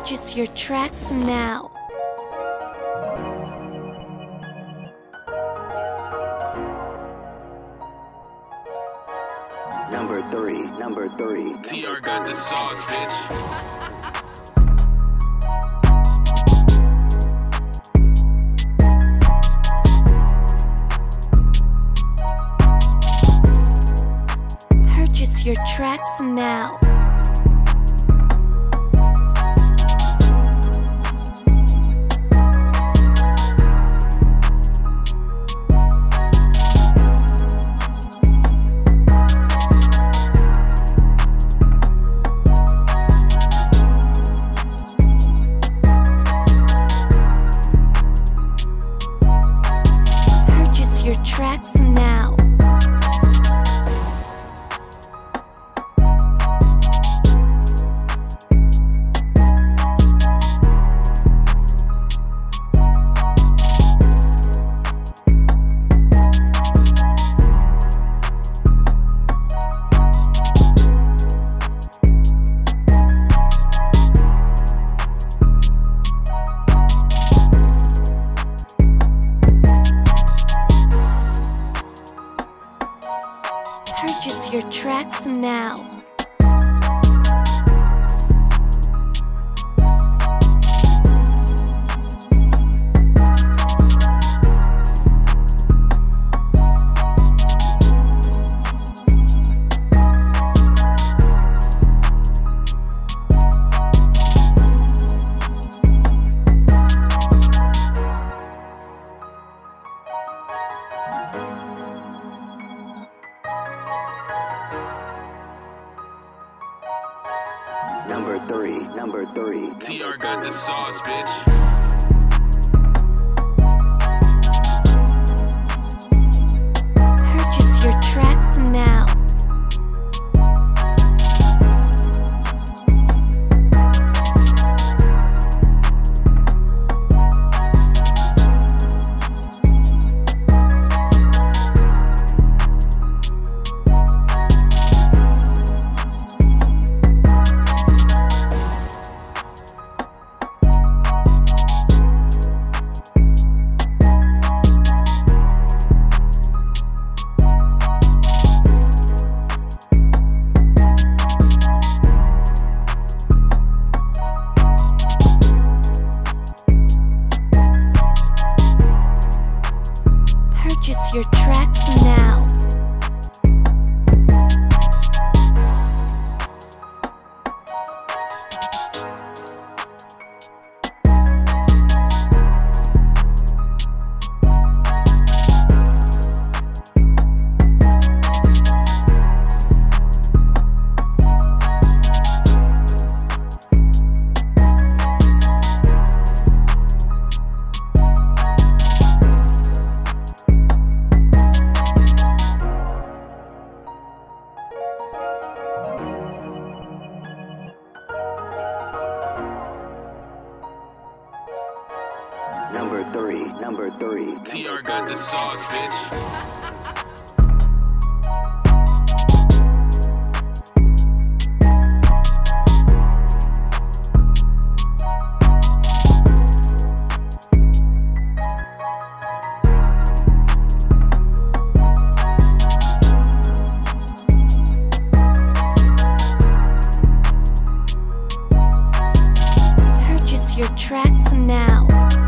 Purchase your tracks now. Number three. TR got the sauce, bitch. Purchase your tracks now. Purchase your tracks now. Purchase your tracks now. Number three. TR got the sauce, bitch. Purchase your tracks now. Purchase your tracks now. Number three. TR got the sauce, bitch. Purchase your tracks now.